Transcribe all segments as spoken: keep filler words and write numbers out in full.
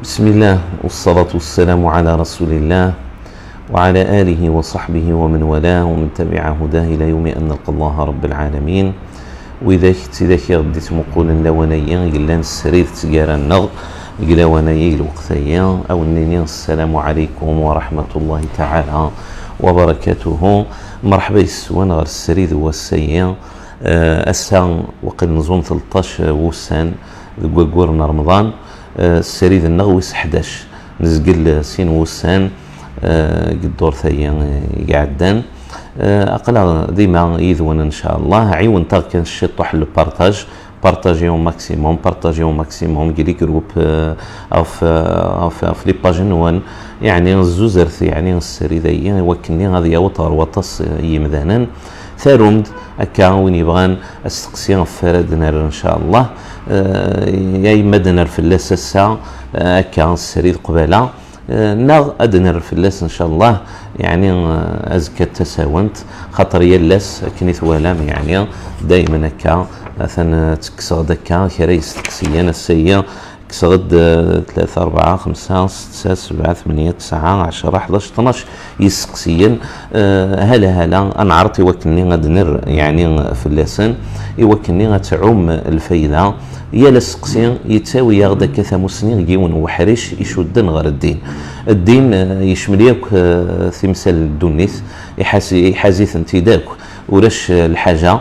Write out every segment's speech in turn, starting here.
بسم الله والصلاة والسلام على رسول الله وعلى آله وصحبه ومن والاه ومن تبع هداه إلى يوم أن نلقى الله رب العالمين. وإذا كنت إذا كي غدي تمقول لونيا قلنا السرير تقارا النغ قلا ونيا الوقتيا أو نيني السلام عليكم ورحمة الله تعالى وبركاته. مرحبا يسوان غير السرير والسيا أسا وقد نظن ثلاثطاش وسان قورنا رمضان السريد النغويس حداش نزقل سين وسان قدور ثيا قعدان أقل ديما يذون إن شاء الله عيون تاغ كان الشطح البارتاج بارتاجيون ماكسيموم بارتاجيون ماكسيموم كيلي جروب أف أف أف لي باج نوان يعني الزوزرث يعني السريدية وكني غادي يوطر وطس يمذانا ثارومد هكا وين يبغان استقسي فردنا ان شاء الله يا اما دنر في اللاسسا هكا السريد قباله ناغ ادنر في اللاس ان شاء الله يعني ازكى تساونت خاطر يلاس كنيت ولام يعني دائما هكا مثلا تكسغ هكا كرا يستقسيان السيه كسغد ثلاثة أربعة خمسة ستة سبعة ثمانية تسعة عشرة حداش اثناش يسقسيا هلا هلا أنا عرفت يوكلني غاد نر يعني في اللسان يوكلني غتعوم الفايدة يا لسقسيا يتساوي ياخد كثا مسنين جيون وحريش يشدن غير الدين الدين يشمل ياك تمثال الدنيس يحازيث انتداك ولاش الحاجة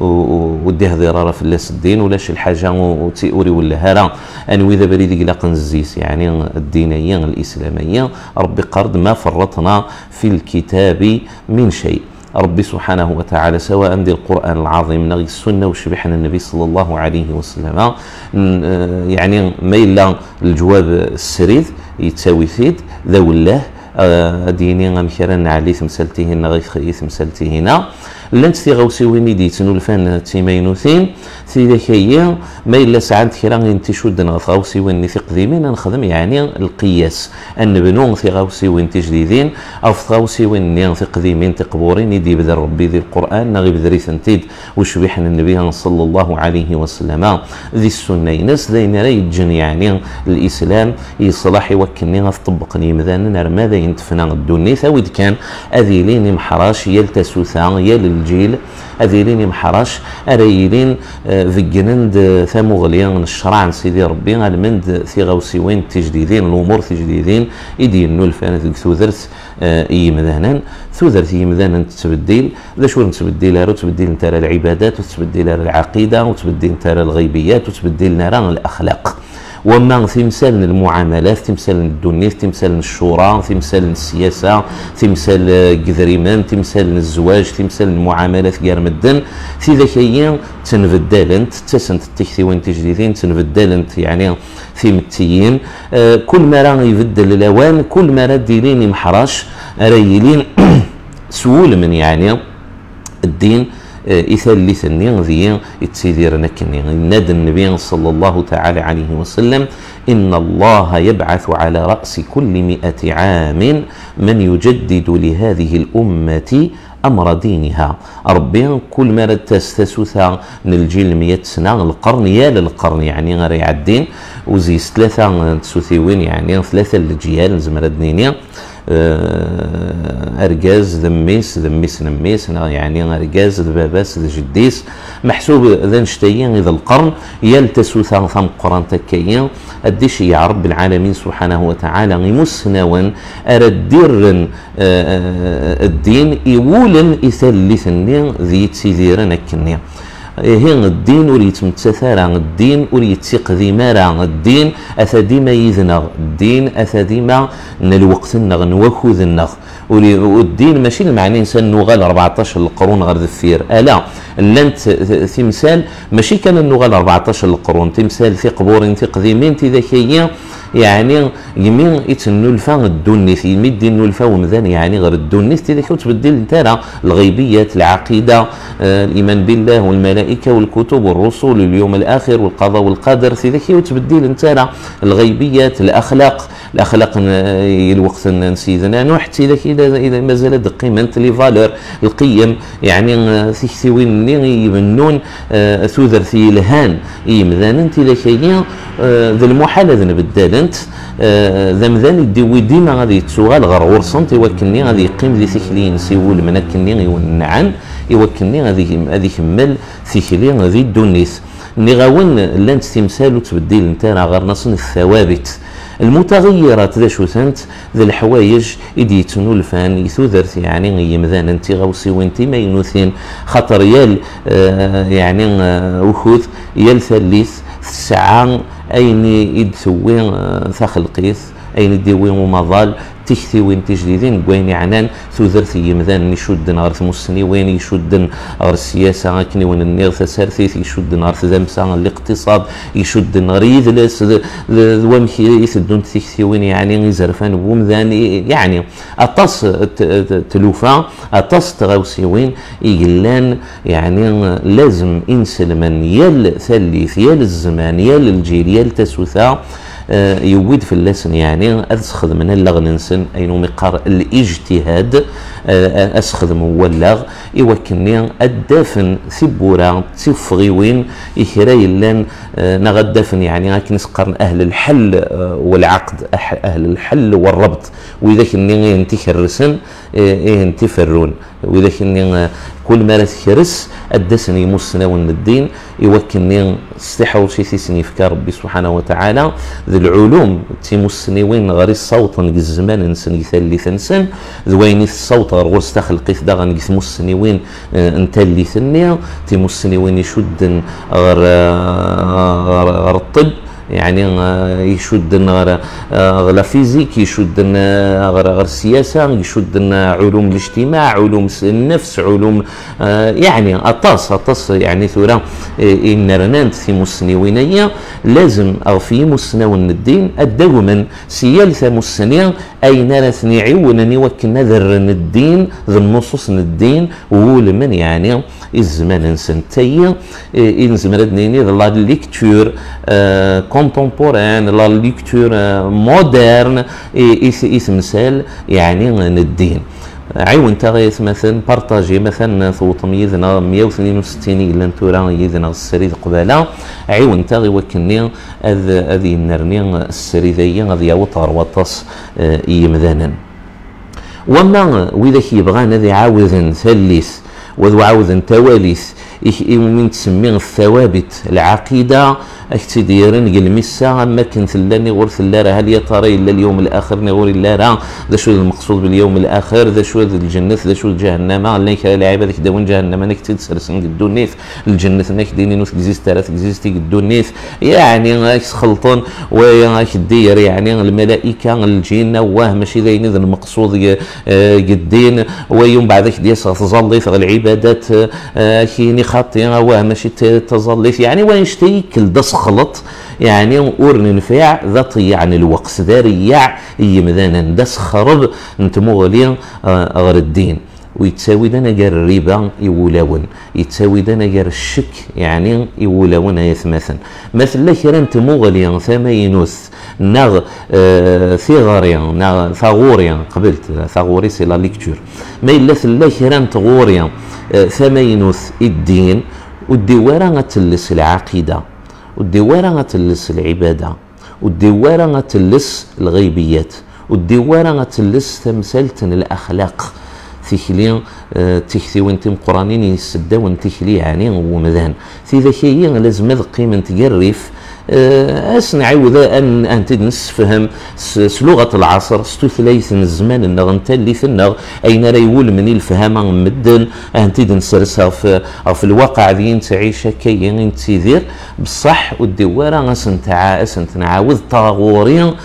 وديه ضرارة في اللاس الدين ولاش الحاجة وتيوري ولا هرا أنوي ذا بريد قلاق نزيس يعني الدينية الإسلامية ربي قرد ما فرطنا في الكتاب من شيء. ربي سبحانه وتعالى سواء دي القرآن العظيم نغي السنة وشبحنا النبي صلى الله عليه وسلم يعني ما إلا الجواب السريد يتساوي ثيد ذو الله ديني غمكرا علي تمثلتهن غير تمثلتهن لانت في غوسي ويني ديتنو الفان تيمينوثين في ذاكية ما إلا ساعات كرا انت شد غوسي ويني في قديمين نخدم يعني القياس أن بنو في غوسي وين جديدين أو في غوسي ويني في قديمين تقبورين يدي بدر ربي ذي القرآن نغي بدري ثنتيد وشبيحنا النبي صلى الله عليه وسلم ذي السنة ناس ذين ريجن يعني الإسلام يصلح يوكلني غطبقني مثلا ماذا ينتفنا الدنيا ثاود كان أذيلين محراش يلتسوثا يل الجيل أذيلين محراش أريلين فيجنند ثمغليان الشرع سيدي ربي المند في غوسيوين تجديدين الأمور تجديدين يدينو الفان ثوذرت يمذانا ثوذرت يمذانا تتبديل ذا شو نتبديل هارو تبديل نتارى العبادات وتبديل العقيدة وتبديل نتارى الغيبيات وتبديل نرى الأخلاق وما تمثال المعاملات تمثال الدنيا تمثال الشورى تمثال السياسة تمثال قذريمان تمثال الزواج تمثال المعاملات غير مدن في ذاك تنبدل انت تسنت التكثي وين تجديدين تنبدل انت يعني في متيين آه كل ما راه يبدل الاوان كل ما راه ديرين محراش رايلين سهول من يعني الدين إثال ثني ذي يتسيدير نكني نادى النبي صلى الله تعالى عليه وسلم إن الله يبعث على رأس كل مئة عام من يجدد لهذه الأمة أمر دينها. ربي كل مرة تستسوثا من الجيل مئة سنة القرن يا للقرن يعني غير يعدين وزيس ثلاثة تسوثيوين يعني ثلاثة الجيال زمرة دنيا أرجاز ذميس ذميس نميس يعني أرجاز ذباباس ذجديس محسوب ذا نشتيين إذا القرن يلتسو ثام قران تكيين الدش يا رب العالمين سبحانه وتعالى يمسنا وان أردير الدين يولن إثلثني ذي تسيذيرنا كنيا هي الدين وريت متسثر الدين وريت تقديمار الدين أثديما يذنغ الدين أثديما من الوقت النغ نوخذ النغ والدين ماشي المعني إنسان نغال أربعطاش القرون غير ذفير ألا لانت تمثال ماشي كان النغال أربعطاش القرون تمثال في قبور في قديمين تذكيين يعني يمين يتنو الفا الدني في مد الفا ومذان يعني غير الدني تذكي وتبدل ترى الغيبيات العقيده آه الايمان بالله والملائكه والكتب والرسل اليوم الاخر والقضاء والقدر تذكي وتبدل ترى الغيبيات الاخلاق الاخلاق الوقت سيدنا نوح تذكي اذا مازال قيمه لي فالور القيم يعني تكتوين اللي يبنون آه ثوذرثي الهان يمذان انت لكي آه ذا المحال ذا نبدال انت آه ذا مذان يدي ديما غادي يتسوغال غير ورسنت يوكلني غادي يقيم ذي ثكلين سيول منكني يونعن يوكلني غادي غادي يكمل ثكلين غادي الدنيس ني غاون لانت تمثال وتبديل نتاع غير نصن الثوابت المتغيرات ذا شو سنت ذا الحوايج إدي تنولفان يثوذرت يعني يمذان انت غوصي وانت ما ينوثين خطر يال آه يعني آه وخوذ يال ثليث الساعة أين يدثوين آه ثخلقيث أين يديوين ومظال تكثي وين تجديدين قوين عنان ثوذرت يمذان يشدن غرث مسني وين يشدن غرث السياسة كني وين النير ثسارثيث يشدن غرث ذمسا الاقتصاد يشدن غريذ لس ومشي يسدون تكثي وين يعني يزرفان ومذان يعني أطس تلوفا أطس تغوسي وين يقلان يعني لازم إنسلمن يال ثليث يال الزمان يال الجيل يال تسوثا يود في اللسن يعني أسخذ من اللغننسن أينو مقار الاجتهاد أسخذ مولغ يوكني الدفن ثبورا تفغي وين يخري لان نغدفن يعني لكن نسقرن أهل الحل والعقد أهل الحل والربط وإذا كني ينتخرسن ينتفرون وإذا كني كل ما تخرس الدسن يمسنا ون الدين يوكني استحوا شي سيسني في ربي سبحانه وتعالى ذي العلوم تيمسني وين غير الصوت الزمان نسن يثلث نسن ذوين الصوت غير استخلقي دا غنقيس مسني وين نتلي ثنيا تيمسني وين يشد غير غير الطب يعني يشد غير غير فيزيك يشد غير غير السياسه يشد علوم الاجتماع علوم النفس علوم يعني اطاس اطاس يعني ثورة ان رنانت في مسني وينيا لازم او في مسنون الدين الدوما سيالث مسنيا اين رثني عونني وكنا ذرن الدين ذا النصوص الدين وول من يعني الزمان سنتي ان زمردني لا ليكتور كونتمبوران لا ليكتور مودرن اسمسال يعني الدين عيون تغيث مثلا بارطاجي مثلا ثوطم يذنا مية واثنين وستين إلا نتورا يذنا السريد قبالا عيون تغي وكني هذه النرني السريدية غادي يوطر وطس يمذانا وما وإذا يبغى ذي عاوذ ثلث وذو عاوذ تواليث من تسميه الثوابت العقيدة اكتديرن المسا ما كنت لاني غرث لا راه هل يا ترى الا اليوم الاخر نغور لا راه ذا شو المقصود باليوم الاخر ذا شو الجنه ذا شو جهنم الله يكره العباد ذيك داون جهنم انك تسرسن قدو النيف الجنه انك ديني نوث كزيز ثلاث كزيزتي قدو النيف يعني غاك خلطون وغاك دير يعني الملائكه الجن واه ماشي ذاين ذا المقصود قدين ويوم بعد ذاك ديال تظلي في العبادات كيني خاطي واه ماشي تظلي يعني وين شتيكل دص خلط يعني ورن نفيع ذاتي يعني الوقت ذاريع يمذانا دس خرب نتمغلي غير الدين ويتساوي دنا جار الربا يولاون يتساوي دنا جار الشك يعني يولاون يثمثن مثل كرا نتمغلي ثمينوث نغ آه ثغاريا نغ ثغوريا قبلت ثغوري سي لا ليكتور ما الا ثلا كرا نتغوريا آه ثمينوث الدين والدواره غتلس العقيده والدواره غتلس العباده والدواره غتلس الغيبيات والدواره غتلس تمثالة الاخلاق تيكلي اه تيكثي وانت قرانين يسدا وانت تيكلي يعني ومذان في ذكيه لازم قيمه تقرف أه اسن عاوده ان انت نسفهم لغه العصر ستثليث الزمان النغ انت اللي ثنغ اين راه يقول من الفهم مدن انت نسرسها في في الواقع ذي تعيش كي انت دير بصح والدواره غاسن تاع اسن نعاود طاغوري أه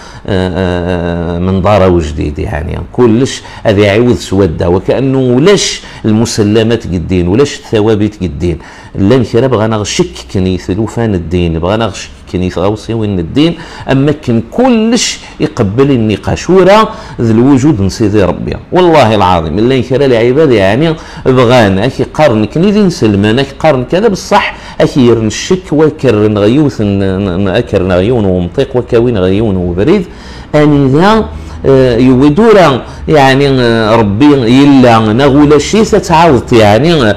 أه من دار وجديد يعني كلش هذا يعاود سوده وكانه ولاش المسلمات قدين ولاش الثوابت قدين لا نكره بغانا شك كني ثلوفان الدين بغانا شك كني غوصي وين الدين اما كن كلش يقبل النقاش ورا ذي الوجود نسيدي ربي والله العظيم اللي ينكر العباد يعني بغان اكي قرن كني ذي نسلمان اكي قرن كذا بصح اكي يرن الشك وكر نغيوث اكر نغيون ومطيق وكاوين غيون وبريد انذا يودورا يعني ربي يلا نغول شي ستعاود يعني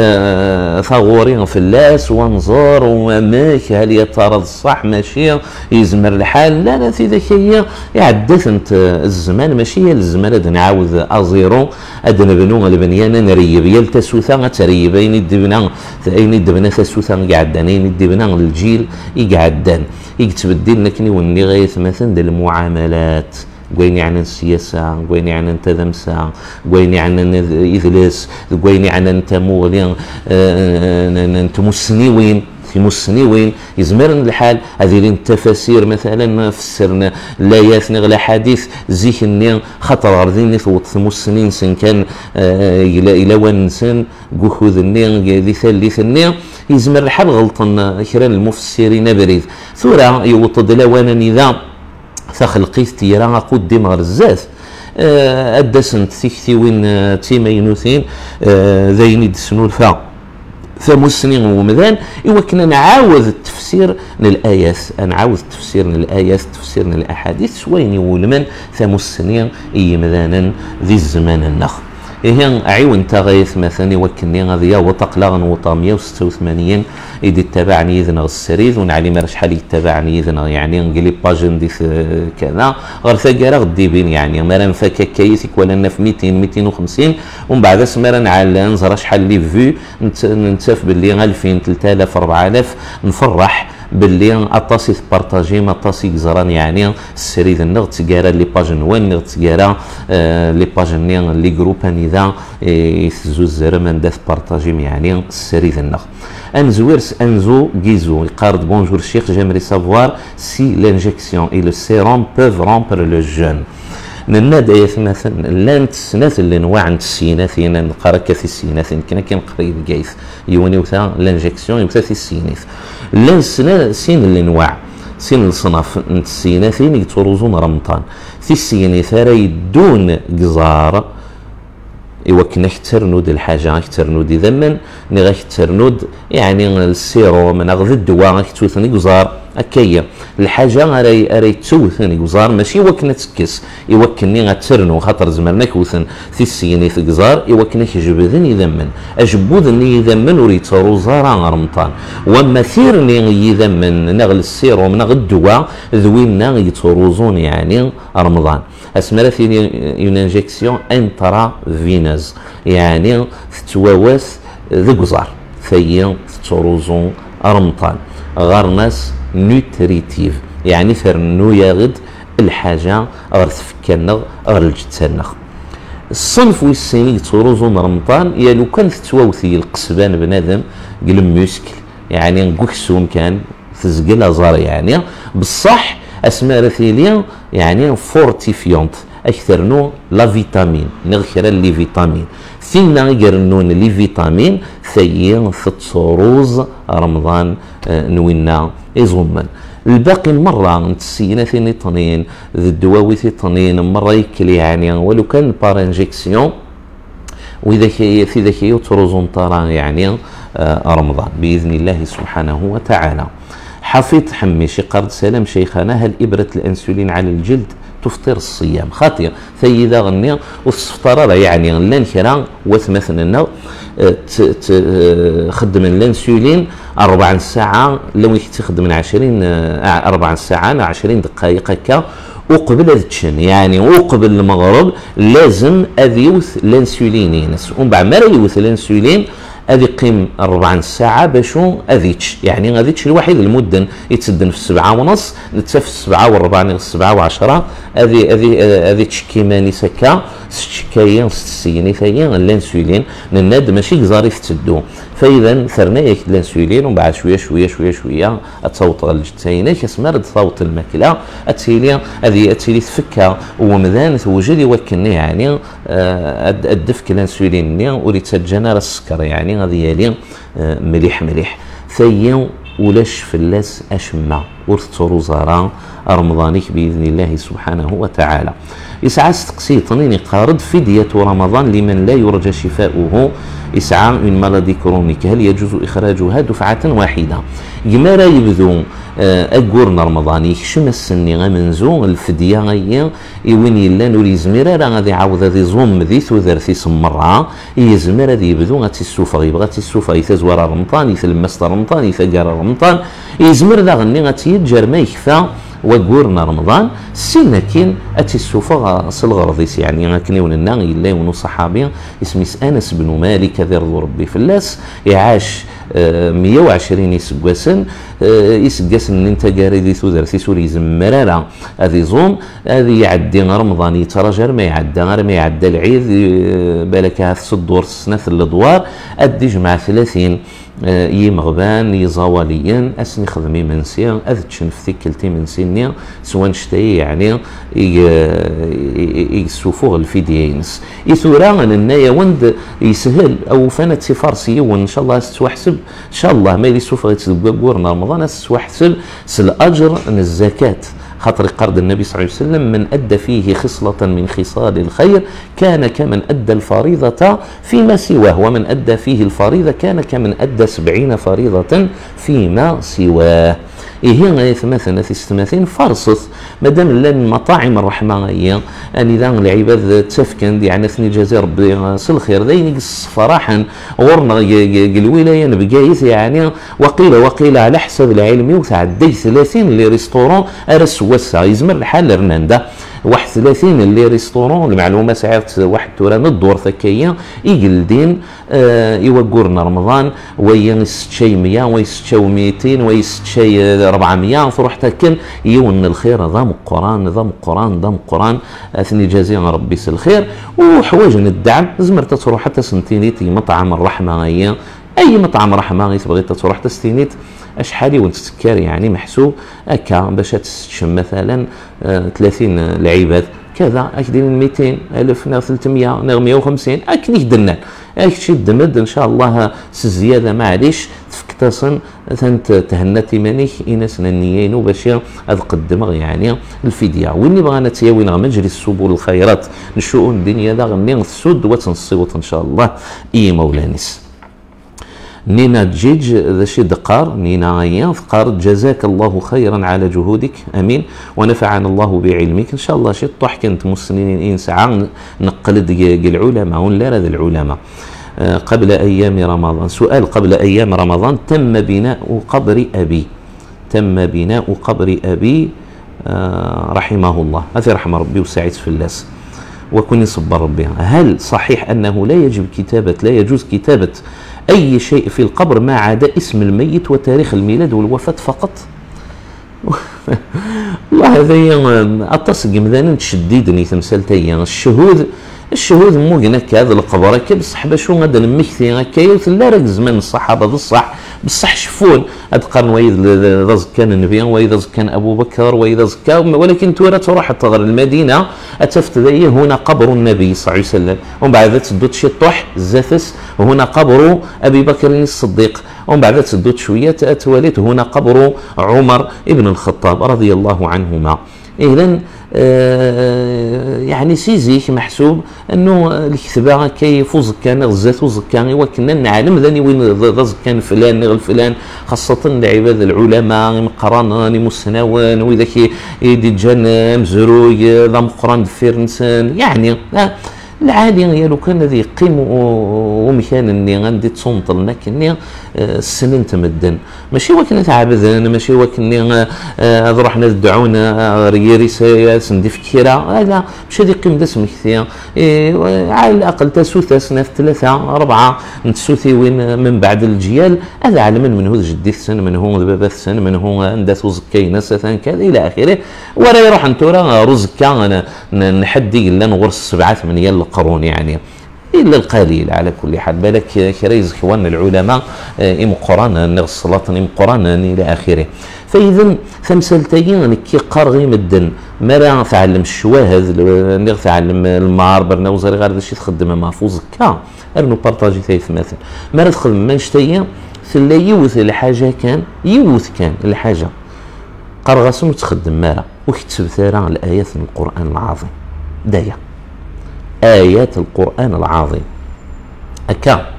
ثغوري في اللاس ونزور وماك هل يا ترى الصح ماشي يزمر الحال. لا لا في ذاك هي عدت انت الزمان ماشي الزمان هذا نعاود ازيرو هذا نبنو البنيان نريب يا التسوثا تريب اين يدبنا اين يدبنا تسوثا قعدان اين يدبنا الجيل يقعدان يتبدل لكن وني غيث مثلا د المعاملات قويني عن السياسة قويني عن التذمسة قويني عن الإذلاس قويني عن انت مغلين انت مسنيوين في مسنيوين يزمرن الحال هذه التفاسير مثلا فسرنا لايات نغلا حديث زيكني خطر غردين ثوت مسنين سن كان الى الى ونسن قخوذني ذي ثالثني يزمر الحال غلطن كران المفسرين بريد ثورة يوطد لوانا نظام تخلقيت تيرا قدم غرزات أه أدسنت تيكتي وين تيمينوثين أه ذين يدسنو الفا ثمسنين ومذان يوكنا نعاوذ التفسير للآيات نعاوذ التفسير للآيات تفسير للأحاديث وين يولمن ثمسنين إي مذانا ذي الزمان النخ هي عيون تغيث مثلا يوكلني غادي وطقلا نوطا مية وستة وثمانين إذا تبعني إذن السريد ونعلي ما شحال يتبعني إذن يعني نقلي باجن دي كذا غير ثقارة غدي بين يعني مرا نفكا كيسك ولا في ميتين ميتين وخمسين ومن بعد سمرا نعلى نزرا شحال لي فيو نتاف باللي ألفين ثلاثة آلاف أربعة آلاف نفرح باللي اطاسي بارطاجي ما اطاسي زران يعني السريد النغ تقارا لي باج نوان نغ تقارا آه لي باج نيان لي جروب انذا يثزوز زرمان داث بارطاجي يعني السريد النغ انزويرس انزو غيزو يقارد بونجور شيخ جيمري سافوار سي لانجيكسيون اي لو سيروم بوف رومبر لو جون ننادى مثلا لانت سنات اللي نوع السيناثين نقرا كثي السيناثين كنا كنقري الكيث يوني وثا لانجيكسيون يوثا السينيث لان سنا سين اللي نوع سين الصنف السيناثين يتروزون رمضان في السينيث راه يدون قزار ايوا كنا كترنود الحاجه كترنود ذمن ني كترنود يعني السيروم ناخذ الدواء كتوثني قزار هكايا الحاجه راهي راهي توثني قزار ماشي وكنا تكس ايوا كني غترنو خاطر زمرنا كوثن في السيني في قزار ايوا كنا كيجبدني يذمن اجبودني يذمن وريت روزارا رمضان وما ثيرني يذمن نغل السيروم ناخذ الدواء ذوينا يتروزون يعني رمضان اسمها في اون انجيكسيون انترا فيناز يعني تتواواس ذي قزار ثيا تروزون رمضان غير ناس نوتريتيف يعني فرنو ياغد الحاجه غير تفكرنا غير الجتانخ الصنف والسيني تروزون رمضان يا لو كان تتواوثي القسبان بنادم قل ميسكل يعني نقوكسوم كان تزقل زار يعني بصح اسماء رثيليا يعني فورتيفيونت اكثر نو لا فيتامين نغكر لي فيتامين فينا يقرنون لي فيتامين ثيين ثتروز رمضان نوينا يزومن الباقي مرة نتسينا ثاني طنين ذي الدواوي ثي طنين مرة يكل يعني ولو كان بار انجيكسيون واذا كي في ذاك يتروزون طرا يعني رمضان باذن الله سبحانه وتعالى. حفيظ حميشي قرد سلام شيخنا هل إبرة الأنسولين على الجلد تفطر الصيام خاطر ثيدا غني والسفطرة يعني لان كرا وثمثلنا خدم الانسولين أربع ساعة لو تخدم من عشرين أربع ساعات عشرين دقائق هكا وقبل التشن يعني وقبل المغرب لازم أذيوث الانسولين ينس ومن بعد ما يوث الانسولين هذه قيم أربع ساعة باشو أذيتش يعني أذيتش الواحد المدن يتسدن في السبعة ونص نتسا في السبعة والربع السبعة وعشرة هذه هذه هذه تشكيماني سكا ستشكاين ستسيني ثايين الانسولين نناد ماشي كزاري تسدو فإذا ثرنا ياك الانسولين ومن بعد شوية شوية شوية شوية تصوت الجتاينة كسمر تصوت الماكلة أتيلي هذه أتيلي تفكها ومذان توجد يوكلني يعني الدفك الانسولين وريت تجنر السكر يعني غادي يالي مليح مليح ثيا ولاش فلاس اشما ورثترو زارا رمضانيك باذن الله سبحانه وتعالى. يسعى استقسي طنين قارد فدية رمضان لمن لا يرجى شفاؤه يسعى من مالادي كرونيك هل يجوز إخراجها دفعة واحدة؟ كما راه يبدو أقورنا رمضان يكشم السني غمنزو الفدية غيا وين يلا نور يزمير راه غادي يعاود هذه زوم ذي ثوثرثي سمرة يزمير هذه يبدو غاتي السوفة غيبغى السوفة يتزور رمضان يتلمس رمضان يتقار رمضان يزمير ذا غني غاتي يتجر ما يكفى وقورنا رمضان سينا كين اتي السوفة الغرضيس يعني غاكني وننا يلا ونو صحابي اسميس انس بن مالك ذي رضو ربي فلاس يعاش مية وعشرين يسقاسن يسقاسن انت قاري ذي ثوثرثي سوري زمرارة هذه زوم هذه يعدي رمضان يترجر ما يعدى غير ما يعدى العيد بالك هذا صدور سنة الادوار ادي جمع ثلاثين يمغبان يزواليا اسني خدمي منسيا اذتشن في كلتي منسينيا سواء شتي يعني يسوفوغ الفيديينس يثورا النايا وند يسهل او فانت فارسي وان شاء الله استوحسب ان شاء الله ما يسوفغ يتزقورنا رمضان استوحسب سالاجر من الزكاه خاطر قرض النبي صلى الله عليه وسلم من أدى فيه خصلة من خصال الخير كان كمن أدى الفريضة فيما سواه ومن أدى فيه الفريضة كان كمن أدى سبعين فريضة فيما سواه. إيه مثلا في ستماثين فرصث مادام لان المطاعم الرحمة هي أن إذا العباد تفكن يعني ثني جزاء ربي صل خير ذي صراحة ورنا الولاية بقايث يعني وقيل وقيل على حسب العلمي وتعدي ثلاثين اللي ريستورون أرس وسع يزمر الحال رناندا واحد ثلاثين اللي ريستورون المعلومه ساعات واحد توران الدور ثكيه يقلدين آه يوقرنا رمضان ويست شي مية ويست شي ميتين ويست شي أربعمية تروح تاكل يون الخير ضم القران ضم القران ضم القران اثني جازي ربي الخير وحوايج الدعم زمرت تروح حتى سنتينيتي مطعم الرحمه هي اي مطعم رحمه تبغي تروح تستينيت اشحالي وتسكر يعني محسوب هكا باش تستشم مثلا آه ثلاثين العباد كذا اكدين ميتين الف نا ثلاثمية نا مية وخمسين اكني دنان اكشي الدمد ان شاء الله الزياده معليش تفكتصن ثنت تهنتي مانيك اناس نيين باش اقدم يعني الفديه وين بغا نتياوي مجري سبل الخيرات الشؤون الدنيا ذا غني السود وتنصيوت ان شاء الله اي مولانيس نينا جيج ذا شي دقار نينا غيان فقار جزاك الله خيرا على جهودك امين ونفعنا الله بعلمك ان شاء الله شي طح كنت مسنين ان ساعه نقلد العلماء ولا هذا العلماء قبل ايام رمضان سؤال قبل ايام رمضان تم بناء قبر ابي تم بناء قبر ابي رحمه الله هذه رحمه ربي وسعيد في اللاس وكن يصبر ربي هل صحيح انه لا يجب كتابه لا يجوز كتابه أي شيء في القبر ما عدا اسم الميت وتاريخ الميلاد والوفاة فقط؟ والله هذا أتصق مذانا تشديدني تمثلتي الشهود الشهود مو هناك هذا القبر هكا بصح باش هذا المكثي هكا لا راك زمان الصحابه بصح بصح شفون هاد القرن واذا كان النبي واذا كان ابو بكر واذا زكا ولكن تورا تروح تغير المدينه اتفتدي هنا قبر النبي صلى الله عليه وسلم ومن بعد تسدد شي طح زافس هنا قبر ابي بكر الصديق ومن بعد تسدد شويه تواليت هنا قبر عمر ابن الخطاب رضي الله عنهما. اذا آه يعني سيزيك محسوب انه الكتابه كيفوز كان غزات وزكاني وكنا نعلم ذاني وين ضز كان فلان غير فلان خاصه العباد العلماء مقران مسنوان واذا كي يدي جان مزروي ضم قران دفير انسان يعني آه العادي يا لو كان ذي قيم ومكان اني غندي تصنطلنا كني السنين تمدن ماشي وكنا تعبدنا ماشي وكني رحنا ندعونا ريريسا سندي فكيره لا ماشي هذه قيم دسم كثير على الاقل تسوث سنه ثلاثه اربعه نتسوثي وين من بعد الجيال هذا علم من هو جدي سنه من هو بابا سنه من هو انداث وزكينا سنه كذا الى اخره ورا يروح انتورا رزكا نحدي الا نغرس سبعه ثمانيه القرون يعني الا القليل على كل حال بالك كريز اخوان العلماء ام قران نغسلات ام قران الى اخره. فاذا ثمثلتين كي قرغي مدن ما راه تعلم الشواهد اللي تعلم المار برنا وزاري غير شي تخدم محفوظ كا ارنو بارطاجي ثلاث مثلا ما راه تخدم ما نشتي ثلا يوث الحاجه كان يوث كان الحاجه قرغسم تخدم مارا وكتب ثرى الايات من القران العظيم دايا آيات القرآن العظيم أكا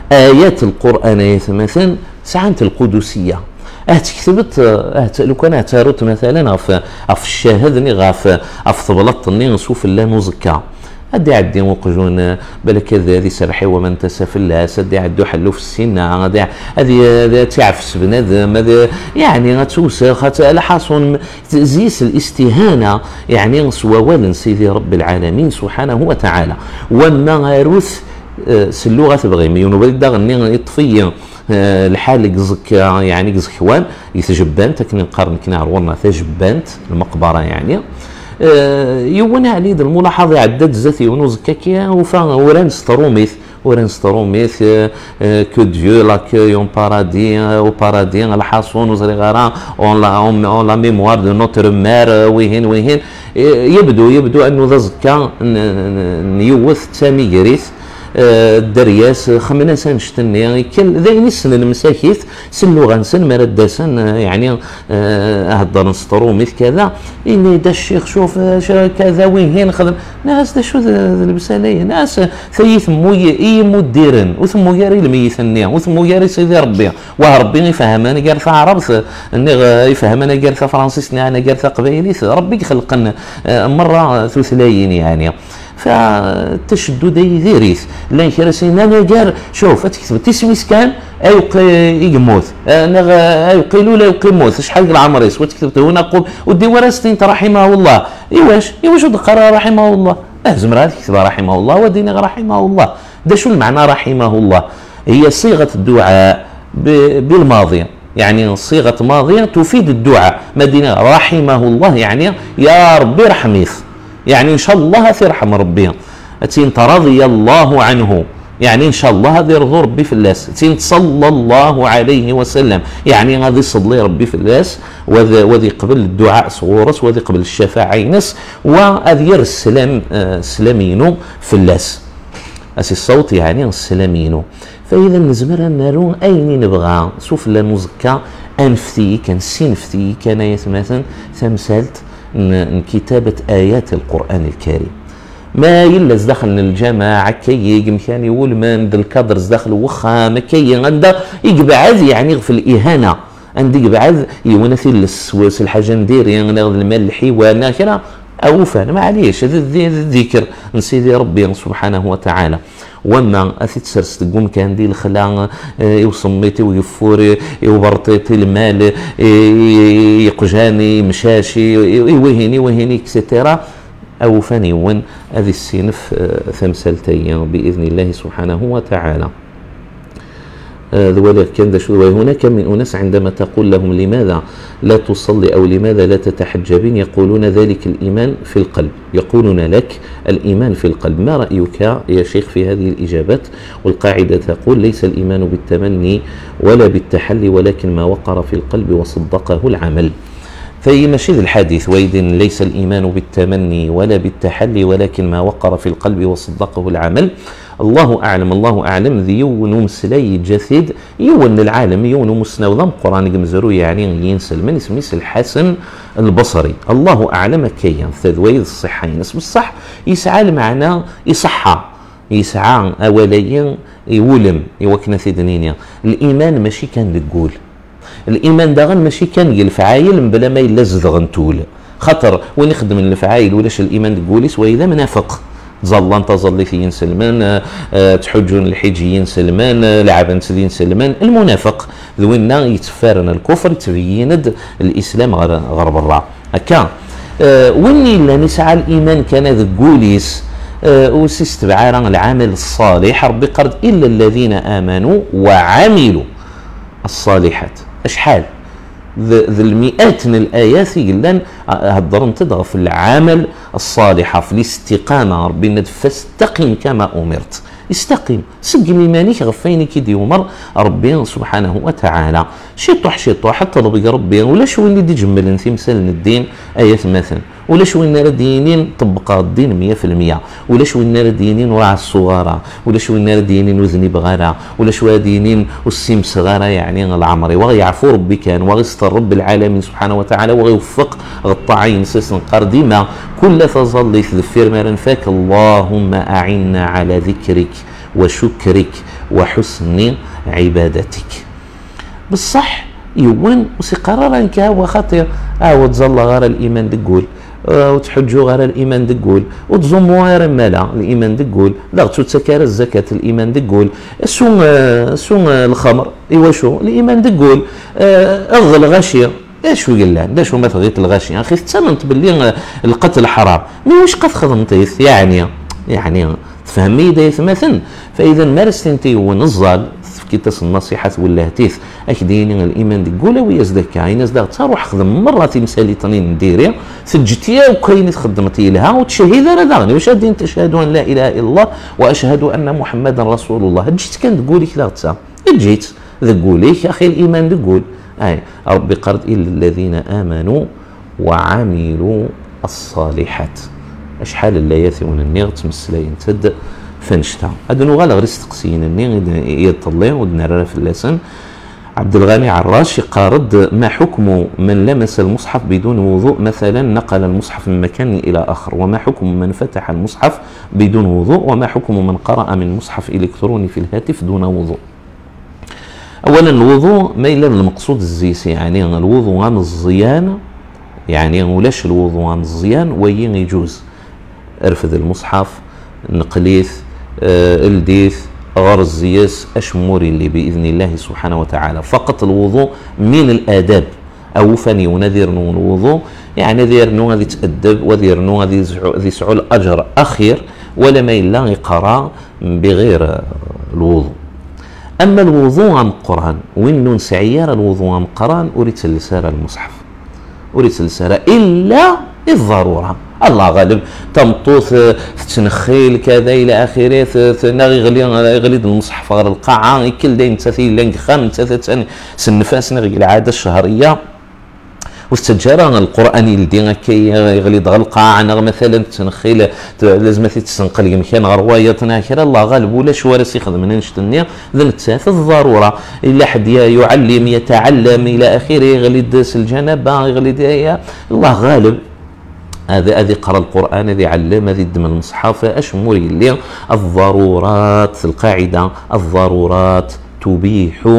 ايات القران مثلا ساعات القدسيه اه تكتبت اه لو كان اعترضت مثلا في في الشاهد ني غاف في طبلط ني نشوف لا نوزكا ادي عدي وقجون بالك هذه سرحي ومن تسافلاس ادي عدو حلو في السنه هذه هذه تعفس بنادم هذه يعني غتوسخ الحاصون زيس الاستهانه يعني سوال سيدي رب العالمين سبحانه وتعالى وما غيروث سلوغه تبغي ميون بدا غني يطفي الحال قزك يعني قزك حوان يتجبان تكني نقارن كنا عرورنا تجبانت المقبره يعني يوانا علي الملاحظه عدد ذاتي ونوزكاكيا وفا وران ستروميث وران ستروميث كو ديو لا كيون بارادي او بارادي الحاصون وزري غارا اون لا اون لا ميموار دو نوتر مير ويهن ويهن يبدو يبدو انه ذا زكا نيوث تامي جريث الدرياس خمنا سنشتني كل ذاين السن المساكيث سلو غنسن مرد داسن يعني هدر نسطرو مثل كذا اني دا الشيخ شوف كذا وين خدم ناس دا شو البساليه ناس ثيث موي اي مديرن وثمو ياري الميثنيه وثمو ياري سيدي ربي وربي يفهمني قال عربت اني يفهمني قال فرنسيسني انا قال قبيلي ربي خلقنا مره ثلاثين يعني فالتشدد يديريث لا يكرسين انا قال شوف تكتب تسميس كان ايوقي يموت انا ايوقي لا يوقي موت شحال العمر يسوى تكتبت هنا قول ودي ورثتي انت رحمه الله ايواش ايواش ودقر رحمه الله اهزم راه تكتب رحمه الله وديني رحمه الله ده شو المعنى رحمه الله هي صيغه الدعاء بالماضي يعني صيغه ماضيه تفيد الدعاء مدينه رحمه الله يعني يا ربي رحميث يعني ان شاء الله ترحم ربي تين رضي الله عنه يعني ان شاء الله هذا يرضي ربي في اللاس تين صلى الله عليه وسلم يعني غادي يصلي ربي في اللاس وذي قبل الدعاء صغورس وذي قبل الشفاعه ينس وأذير السلام سلامينو في اللاس اسي الصوت يعني السلامينو فاذا نزمر نارو اين نبغى شوف لا نزكى انفتي كان سينفتي كان يتمثل تمثلت كتابة آيات القرآن الكريم ما يلز دخل الجماعة كي يمكن يقول من ذا الكادر دخل وخام كي عنده يقبعد يعني في الإهانة عندي يقبعد يونثي السواس الحاجة ندير يعني المال الحيوان كذا أو فانا معليش هذا الذكر نسيدي ربي سبحانه وتعالى وما اثيت سرست تقوم كان دي الخلا يوصميتي ويفوري يوبرطيتي المال يقجاني مشاشي يوهني وهني اكسترا او فاني ون هذه السنف ثمثلتين باذن الله سبحانه وتعالى. ذلك كان وهناك من أناس عندما تقول لهم لماذا لا تصلي أو لماذا لا تتحجبين يقولون ذلك الإيمان في القلب يقولون لك الإيمان في القلب. ما رأيك يا شيخ في هذه الإجابات؟ والقاعدة تقول ليس الإيمان بالتمني ولا بالتحلي ولكن ما وقر في القلب وصدقه العمل. فهي ماشي الحديث ويدن ليس الإيمان بالتمني ولا بالتحلي ولكن ما وقر في القلب وصدقه العمل. الله أعلم الله أعلم ذي يون مسلي جثيد يون العالم يون مسنا وضم قرآن جمزرو يعني ينسل من اسمه الحسن البصري الله أعلم كيان ثذويد الصحين اسم الصح يسعى المعنى يصحى يسعى أوليا يولم يوكنا ثدنينيا الإيمان ماشي كان تقول الإيمان داغن ماشي كان الفعايل بلا ما يلزذ غنتول خطر وين يخدم الفعايل ولاش الإيمان تقوليس وإذا منافق ظلان تظل في سلمان أه تحجون الحجيين سلمان لعبا سدين سلمان المنافق ذوينا يتفارن الكفر يتبيند الاسلام غير برا هكا أه ويني لا نسعى الايمان كان ذقوليس أه وسيستبعا العمل الصالح ربي قرد الا الذين امنوا وعملوا الصالحات اشحال ذي المئات من الآيات يقولن هالضرن تدغى في العمل الصالح في الاستقامة ربي فاستقم كما أمرت استقم سقم إيمانك غفيني كي ديومر ربي سبحانه وتعالى شيطوح شيطوح حتى ربي ربي ولا شو اللي دي جمل انت مثال الدين آيات مثلا ولا شو النار دينين طبقا الدين مية في المية ولا شو النار دينين وراء الصغارى ولا شو النار دينين وذني بغارة ولا شو دينين والسيم صغارى يعني العمري وغيعفو ربي كان وغيستر رب العالمين سبحانه وتعالى وغيوفق غطاعين سيسن قرديما كل تظل يثذفير مرن فاك اللهم أعنا على ذكرك وشكرك وحسن عبادتك. بصح يوان وسي قرار انك هو خطير اه تظل غير الايمان دقول اه وتحجوا غير الايمان دقول وتزموا غير الملا الايمان دقول ضغطوا تسكر الزكاه الايمان دقول سون سون الخمر ايوا شو الايمان دقول اه اغ الغاشيه اش قال له لا شو ما تغيط الغاشيه اخي تسمنت باللي القتل حرام مي واش قد خدمتي يعني يعني تفهمي دايث مثلا. فاذا مارست انت ونزال كي تصل النصيحه ولا هتيث اكديني الايمان ديقولا ويزدك هاي ناس داغ تروح خدم مره تمثالي طنين نديريا سجلتيها وكاين خدمتي لها وتشهد راه داغني واش غادي تشهد ان لا اله الا الله واشهد ان محمدا رسول الله جيت كان تقول لك لا تسا جيت تقول لك اخي الايمان تقول اي ربي قرد الا الذين امنوا وعملوا الصالحات شحال اللايات وننيغ تمسلاين تد فنشتا هذا نو غير استقسين الني يطلع ودنا في اللسان. عبد الغني عراش يقارد ما حكم من لمس المصحف بدون وضوء مثلا نقل المصحف من مكان الى اخر، وما حكم من فتح المصحف بدون وضوء، وما حكم من قرأ من مصحف الكتروني في الهاتف دون وضوء. اولا الوضوء ما الا المقصود الزيس يعني الوضوء عن الزيان يعني ولاش الوضوء عن الزيان وين يجوز ارفد المصحف نقليث آه الديث غار الزياس اشموري اللي باذن الله سبحانه وتعالى. فقط الوضوء من الاداب او فني ونذير نو الوضوء يعني ذير نو غادي تادب وذير نو غادي يسعو الاجر اخير ولا ما الا يقرا بغير الوضوء. اما الوضوء عن القران وين نون سعيار الوضوء عن القران اريد لسار المصحف اريد لسار الا الضروره الله غالب تمطوث تنخيل كذا الى اخره ناغي غلي غلي المصحف غير القاعه كل داين تاثير لانك خام تاثير سنفاس ناغي العاده الشهريه واستجاره القراني اللي كي يغلي دغ القاعه مثلا تنخيل لازم تسنقل يمكن روايه ناكره الله غالب ولا شوارس يخدم من نشتني ذن تاث الضروره الا حد يعلم يتعلم الى اخره يغلي داس الجنابه يغلي الله غالب هذا هذه قرأ القرآن هذه علم هذه دم المصحف أشمري اللي الضرورات القاعدة الضرورات تبيح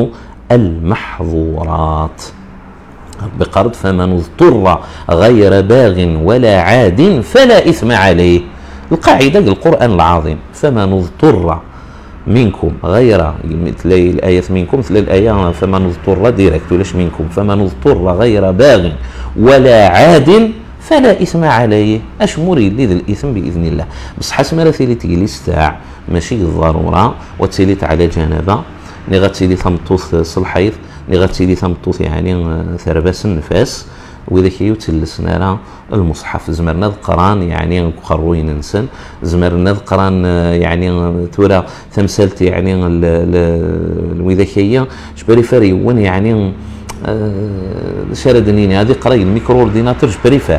المحظورات بقرض فمن اضطر غير باغ ولا عاد فلا إثم عليه. القاعدة القرآن العظيم فمن اضطر منكم غير مثل الآية منكم مثل الآية فمن اضطر ديركت ولاش منكم فمن اضطر غير باغ ولا عاد فلا إثم عليه أشمري لذي الإثم بإذن الله. بس حسب ما ثيلي تيلي الساع ماشي الضرورة وتيليت على جنابة نغتيلي ثمطوث صلحيث نغتيلي ثمطوث يعني ثرباس النفاس وإذا كي يتلسنا المصحف زمرنا القران يعني قروين ننسن زمرنا القران يعني تورا ثمثلت يعني وإذا كي شبري فريون يعني شاردنيني هذه قراي الميكرو اورديناتور بريفير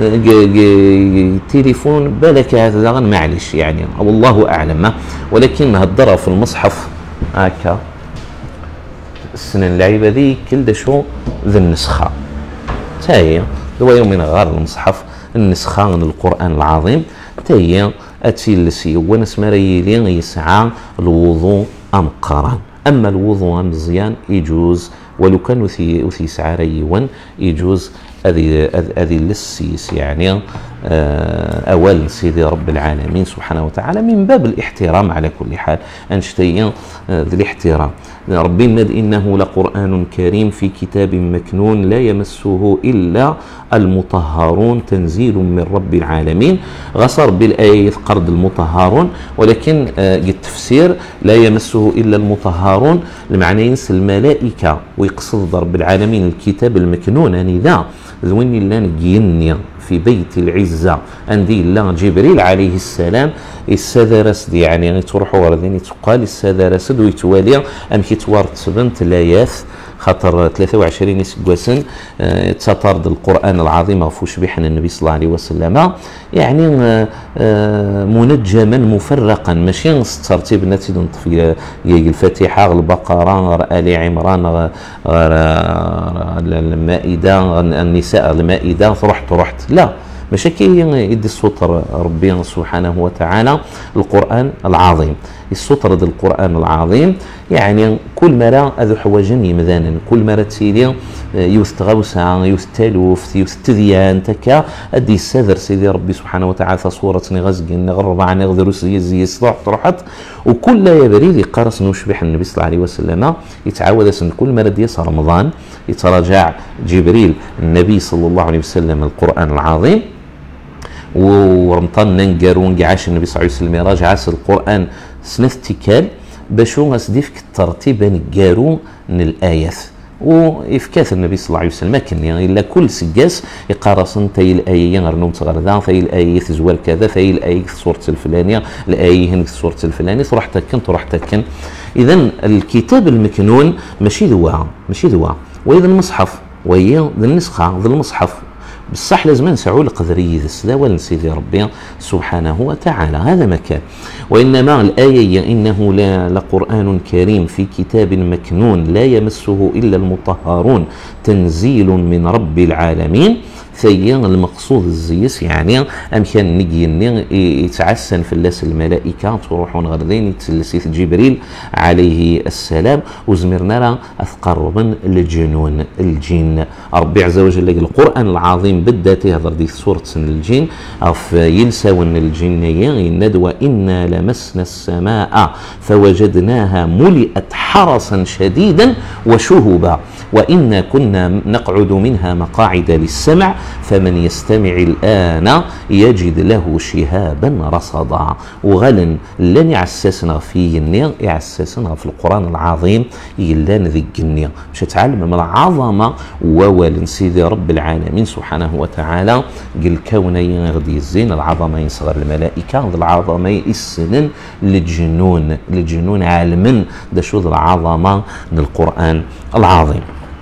تليفون بالك هذا معليش يعني والله اعلم ولكن هالضرة في المصحف هكا السنه اللعيبه ذي كل ده شو ذا النسخه تاهي هو يوم من غار المصحف النسخه من القران العظيم تاهي اتي لسي ونس مريلين يسعى الوضوء ام قران. اما الوضوء ام مزيان يجوز ولو كان وثي وثي سعريون يجوز هذه هذه للسيس يعني أول سيدي رب العالمين سبحانه وتعالى من باب الاحترام على كل حال أنشتي ذي الاحترام. ربي مد إنه لقرآن كريم في كتاب مكنون لا يمسه إلا المطهرون تنزيل من رب العالمين. غصر بالآية قرد المطهرون ولكن التفسير لا يمسه إلا المطهرون المعنى ينسى الملائكة ويقصد رب العالمين الكتاب المكنون يعني ذا ذوين الله نجيني في بيت العزة عندي الله جبريل عليه السلام السادرس دي يعني تروحوا غردين تقال السادرس دو يتوالي أم كيتوارت بنت لاياث خاطر ثلاثة وعشرين سكواسن اه تطرد القرآن العظيم غفوش بحن النبي صلى الله عليه وسلم يعني اه منجما مفرقا ماشي ترتيب نتيجة في الفاتحة البقرة آل عمران غير المائدة النساء المائدة رحت رحت لا ماشي كي يدي السطر ربي سبحانه وتعالى القرآن العظيم. السطر ديال القرآن العظيم يعني كل مرة هذو حوايج يمذانا، كل مرة تيلي يوث تغوسة يوث تالوف يوث تذيان تكا ادي السذر سيدي ربي سبحانه وتعالى صورة نغزق نغربع نغذر زي زي صلح طرحت، وكل يا بريد يقرص نشبح النبي صلى الله عليه وسلم يتعود اسن كل مرة ديس رمضان يتراجع جبريل النبي صلى الله عليه وسلم القرآن العظيم، ورمضان ننقر ونقعاش النبي صلى الله عليه وسلم يراجع القرآن سنة تكال باشو غسديف الترتيب نقارو من الآيات، وإفكاث النبي صلى الله عليه وسلم كان يعني إلا كل سجاس يقارصن تاي الآية غرنوم تغردا تاي الآية زوال كذا تاي الآية سورة الفلانية الآية هنك سورة الفلانية تروح تكن تروح تكن. إذا الكتاب المكنون ماشي ذواه ماشي ذواه، وإذا المصحف وهي ذا النسخة ذا المصحف بصح لازم نسعوا القدرية السداوة لسيدي ربي سبحانه وتعالى، هذا مكان. وإنما الآية إنه لا لقرآن كريم في كتاب مكنون لا يمسه إلا المطهرون تنزيل من رب العالمين، ثي المقصود الزيس يعني أمكان نجي يتعسن في اللاس الملائكة تروحون غردين يتلسيت جبريل عليه السلام وزمرنا له أثقر من الجنون الجن. ربي عز وجل القرآن العظيم بدات يهضر ديك سورة الجن أف يلسون الجنية يندوى إنا لمسنا السماء فوجدناها ملئت حرسا شديدا وشهبا وإنا كنا نقعد منها مقاعد للسمع فمن يستمع الآن يجد له شهابا رصدا. وغلا لن يعسسنا في النير يعسسنا في القرآن العظيم إلا ذي النير مش تعلم من العظمة ووال سيدي رب العالمين سبحانه وتعالى قل كوني غدي الزين العظمة يصغر الملائكة العظمة السنن للجنون للجنون عالما دا شو العظمة من القرآن العظيم.